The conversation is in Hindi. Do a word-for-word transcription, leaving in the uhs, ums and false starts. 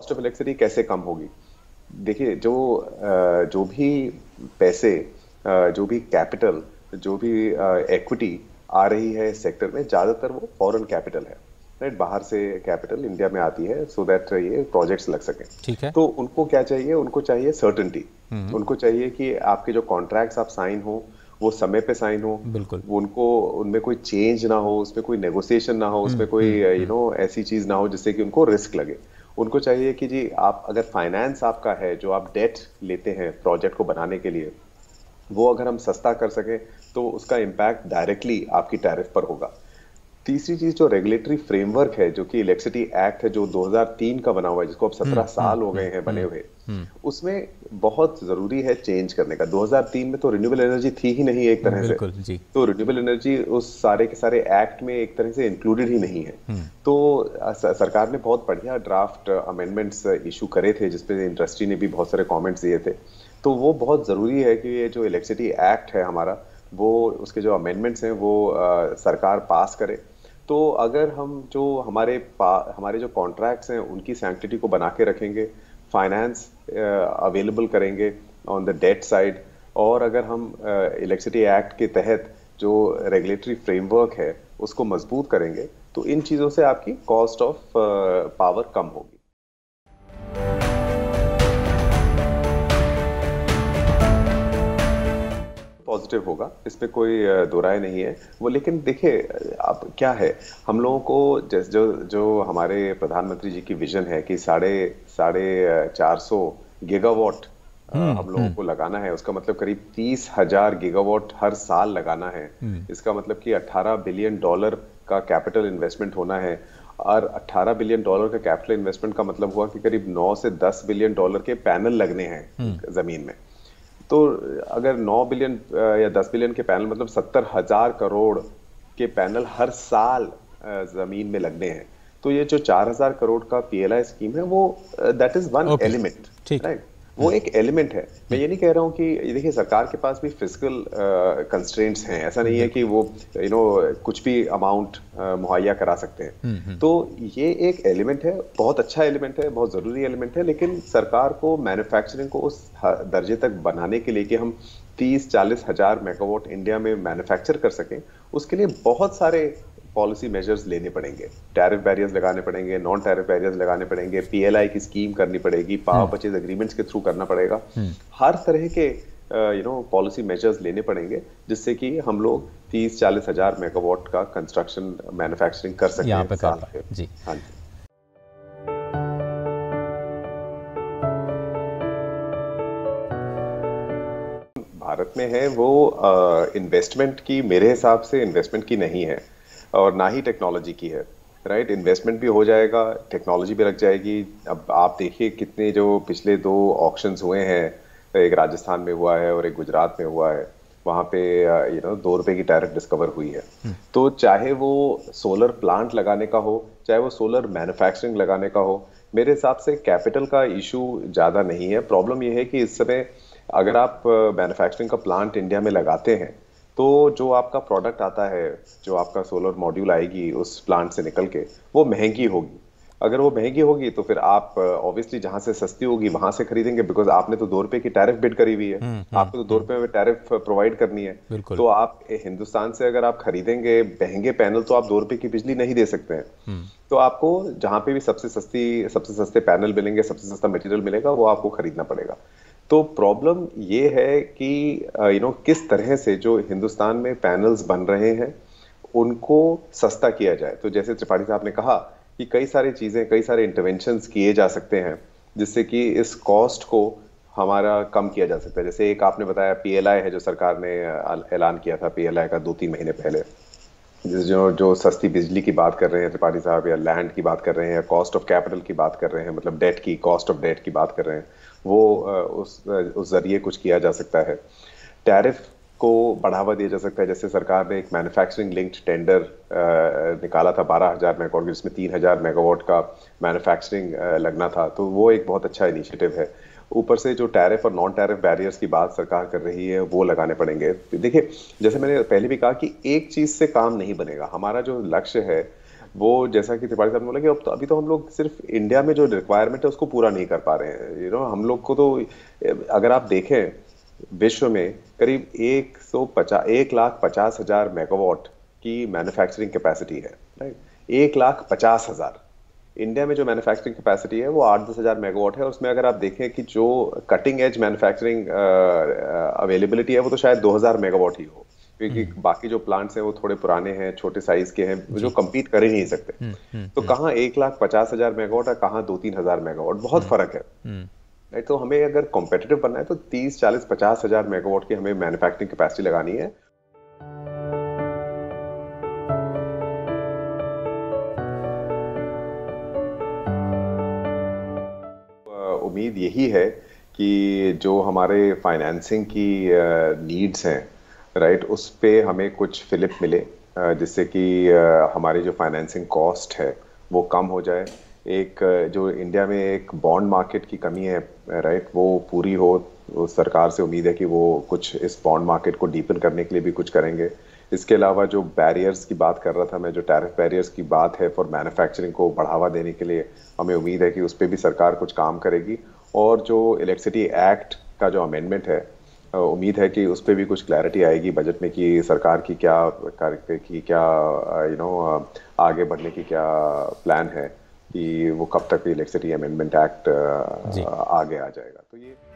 कॉस्ट ऑफ इलेक्ट्रिसिटी कैसे कम होगी? देखिए, जो अ, जो भी पैसे, अ, जो भी कैपिटल, जो भी इक्विटी आ रही है इस सेक्टर में, ज्यादातर वो फॉरेन कैपिटल है, राइट? बाहर से कैपिटल इंडिया में आती है सो दैट ये प्रोजेक्ट्स लग सकें। ठीक है। तो उनको क्या चाहिए? उनको चाहिए सर्टेनिटी। हम्म। उनको चाहिए कि आपके जो कॉन्ट्रैक्ट्स आप साइन हो वो समय पे साइन हो, बिल्कुल। उनको उनमें कोई चेंज ना हो, उसमें कोई नेगोशिएशन ना हो, हम्म उसमें कोई हम्म यू हम्म नो ऐसी चीज ना हो जिससे कि उनको रिस्क लगे। उनको चाहिए कि जी, आप अगर फाइनेंस आपका है, जो आप डेट लेते हैं प्रोजेक्ट को बनाने के लिए, वो अगर हम सस्ता कर सके तो उसका इम्पैक्ट डायरेक्टली आपकी टैरिफ पर होगा। तीसरी चीज, जो रेगुलेटरी फ्रेमवर्क है, जो कि इलेक्ट्रिसिटी एक्ट है, जो दो हज़ार तीन का बना हुआ है, जिसको अब हम्म सत्रह हम्म साल हो गए हम्म हैं बने हम्म हुए, हम्म, उसमें बहुत जरूरी है चेंज करने का। दो हज़ार तीन में तो रिन्यूएबल एनर्जी थी ही नहीं एक तरह से। बिल्कुल जी। तो रिन्यूएबल एनर्जी उस सारे के सारे एक्ट में एक तरह से इंक्लूडेड ही नहीं है। हम्म। तो अ, स- सरकार ने बहुत बढ़िया ड्राफ्ट अमेंडमेंट्स इशू करे थे, जिसपे इंडस्ट्री ने भी बहुत सारे कमेंट्स दिए थे। तो वो बहुत जरूरी है कि ये जो इलेक्ट्रिसिटी एक्ट है हमारा, वो उसके जो अमेंडमेंट्स हैं वो अ, सरकार पास करे। तो अगर हम जो हमारे पा- हमारे जो कॉन्ट्रैक्ट्स हैं उनकी सैंक्टिटी को बना के रखेंगे, फाइनेंस अवेलेबल करेंगे ऑन द डेट साइड, और अगर हम इलेक्ट्रिसिटी एक्ट के तहत जो रेगुलेटरी फ्रेमवर्क है उसको मजबूत करेंगे, तो इन चीजों से आपकी कॉस्ट ऑफ पावर कम होगी। पॉजिटिव होगा, इसमें कोई अ, दो राय नहीं है वो। लेकिन देखिए, अब क्या है, हम लोगों को जैस- जो जो हमारे प्रधानमंत्री जी की विजन है कि साढ़े साढ़े चार सौ गीगावाट अ, हम्म हम लोगों हम्म को लगाना है, उसका मतलब करीब तीस हजार गीगावाट हर साल लगाना है। हम्म। इसका मतलब कि अठारह बिलियन डॉलर का कैपिटल इन्वेस्टमेंट होना है। और अठारह बिलियन डॉलर का कैपिटल इन्वेस्टमेंट का मतलब हुआ कि करीब नौ से दस बिलियन डॉलर के पैनल लगने हैं हम्म। जमीन में। तो अगर नौ बिलियन अ, या दस बिलियन के पैनल, मतलब सत्तर हजार करोड़ के पैनल हर साल अ, जमीन में लगने हैं। तो ये जो चार हजार करोड़ का पीएलआई स्कीम है, वो that is one okay. Element, ठीक। राइट? वो हम्म एक एलिमेंट है। मैं हम्म। ये नहीं कह रहा हूँ कि ये देखिए, सरकार के पास भी फिजिकल कंस्ट्रेंट्स हैं, ऐसा नहीं है कि बिल्कुल। वो यू नो कुछ भी अमाउंट मुहैया करा सकते हैं। हम्म हम्म। तो ये एक एलिमेंट है, बहुत अच्छा एलिमेंट है, बहुत जरूरी एलिमेंट है। लेकिन सरकार को मैन्युफैक्चरिंग को उस ह- दर्जे तक बनाने के लिए कि हम तीस चालीस हजार मेगावाट इंडिया में मैन्युफैक्चर कर सकें, उसके लिए बहुत सारे पॉलिसी मेजर्स लेने पड़ेंगे। टैरिफ बैरियर्स लगाने पड़ेंगे, नॉन टैरिफ बैरियर्स लगाने पड़ेंगे, पीएलआई की स्कीम करनी पड़ेगी, पावर हम्म परचेज एग्रीमेंट्स के थ्रू करना पड़ेगा। हम्म। हर तरह के यू नो पॉलिसी मेजर्स लेने पड़ेंगे, जिससे कि हम लोग तीस चालीस हजार मेगावाट का कंस्ट्रक्शन मैन्युफैक्चरिंग कर यहाँ सकें पे कर साल पाए पे। जी। हाँ जी। भारत में है वो इन्वेस्टमेंट की, मेरे हिसाब से इन्वेस्टमेंट की नहीं है, और ना ही टेक्नोलॉजी की है, राइट? इन्वेस्टमेंट भी हो जाएगा, टेक्नोलॉजी भी लग जाएगी। अब आप देखिए कितने जो पिछले दो ऑक्शंस हुए हैं, एक राजस्थान में हुआ है और एक गुजरात में हुआ है, वहां पे यू नो दो रुपए की टैरिफ डिस्कवर हुई है। हम्म। तो चाहे वो सोलर प्लांट लगाने का हो, चाहे वो सोलर मैन्युफैक्चरिंग लगाने का हो, मेरे हिसाब से कैपिटल का इशू ज्यादा नहीं है। प्रॉब्लम यह है कि इस समय अगर आप मैन्युफैक्चरिंग का प्लांट इंडिया में लगाते हैं, तो जो आपका प्रोडक्ट आता है, जो आपका सोलर मॉड्यूल आएगी उस प्लांट से निकल के, वो महंगी होगी। अगर वो महंगी होगी तो फिर आप ऑब्वियसली जहां से सस्ती होगी वहां से खरीदेंगे, बिकॉज आपने तो दो रुपए की टैरिफ बिड करी हुई है, हम्म हम्म आपको तो दो हम्म। रुपए में टैरिफ प्रोवाइड करनी है। बिल्कुल। तो आप हिंदुस्तान से अगर आप खरीदेंगे महंगे पैनल, तो आप दो रुपए की बिजली नहीं दे सकते हैं। हम्म। तो आपको जहां पे भी सबसे सस्ती सबसे सस्ते पैनल मिलेंगे, सबसे सस्ता मटेरियल मिलेगा, वो आपको खरीदना पड़ेगा। तो प्रॉब्लम ये है कि यू नो किस तरह से जो हिंदुस्तान में पैनल्स बन रहे हैं उनको सस्ता किया जाए। तो जैसे त्रिपाठी साहब ने कहा कि कई सारी चीजें, कई सारे इंटरवेंशंस किए जा सकते हैं जिससे कि इस कॉस्ट को हमारा कम किया जा सकता है। जैसे एक आपने बताया पीएलआई है, जो सरकार ने ऐलान किया था पीएलआई का दो तीन महीने पहले, जो जो सस्ती बिजली की बात कर रहे हैं त्रिपाठी साहब, या लैंड की बात कर रहे हैं, या कॉस्ट ऑफ कैपिटल की बात कर रहे हैं, मतलब डेट की, कॉस्ट ऑफ डेट की बात कर रहे हैं, वो अ, उस अ, उस जरिए कुछ किया जा सकता है। टैरिफ को बढ़ावा दिया जा सकता है। जैसे सरकार ने एक मैन्युफैक्चरिंग लिंक्ड टेंडर निकाला था बारह हजार मेगावाट, जिसमें तीन हजार मेगावाट का मैन्युफैक्चरिंग लगना था। तो वो एक बहुत अच्छा इनिशिएटिव है। ऊपर से जो टैरिफ और नॉन टैरिफ बैरियर्स की बात सरकार कर रही है, वो लगाने पड़ेंगे। देखिए, जैसे मैंने पहले भी कहा कि एक चीज से काम नहीं बनेगा। हमारा जो लक्ष्य है वो जैसा कि त्रिपाठी साहब ने बोला कि अब तो अभी तो हम लोग सिर्फ इंडिया में जो रिक्वायरमेंट है उसको पूरा नहीं कर पा रहे हैं। यू नो हम लोग को तो, अगर आप देखें विश्व में करीब एक सौ पचास एक लाख पचास हजार मेगावाट की मैन्युफैक्चरिंग कैपेसिटी है, राइट। एक लाख पचास हजार। इंडिया में जो मैन्युफैक्चरिंग कैपेसिटी है वो आठ दस हजार मेगावाट है। उसमें अगर आप देखें कि जो कटिंग एज मैन्युफैक्चरिंग अवेलेबिलिटी है वो तो शायद दो हजार मेगावाट ही हो, क्योंकि हम्म। बाकी जो प्लांट्स हैं वो थोड़े पुराने हैं, छोटे साइज के हैं, जो जी। compete कर ही नहीं सकते। हम्म हम्म तो हम्म कहाँ एक लाख पचास हजार मेगावाट और कहाँ दो तीन हजार मेगावाट, बहुत हम्म फर्क है। हम्म राइट, तो हमें अगर कॉम्पिटिटिव बनना है तो तीस चालीस पचास हजार मेगावाट की हमें मैन्युफैक्चरिंग कैपेसिटी लगानी है। अ, उम्मीद यही है कि जो हमारे फाइनेंसिंग की नीड्स हैं, राइट, उस पे हमें कुछ फिलिप मिले, अ, जिससे कि अ, हमारी जो फाइनेंसिंग कॉस्ट है वो कम हो जाए। एक अ, जो इंडिया में एक बॉन्ड मार्केट की कमी है, राइट, वो पूरी हो। वो सरकार से उम्मीद है कि वो कुछ इस बॉन्ड मार्केट को डीपन करने के लिए भी कुछ करेंगे। इसके अलावा जो बैरियर्स की बात कर रहा था मैं, जो टैरिफ बैरियर्स की बात है फॉर मैन्युफैक्चरिंग को बढ़ावा देने के लिए, हमें उम्मीद है कि उस पर भी सरकार कुछ काम करेगी। और जो इलेक्ट्रिसिटी एक्ट का जो अमेंडमेंट है, अ, उम्मीद है कि उस पर भी कुछ क्लैरिटी आएगी बजट में कि सरकार की क्या कार्य की क्या यू नो आगे बढ़ने की क्या प्लान है, कि वो कब तक इलेक्ट्रिसिटी अमेंडमेंट एक्ट जी। आगे आ जाएगा। तो ये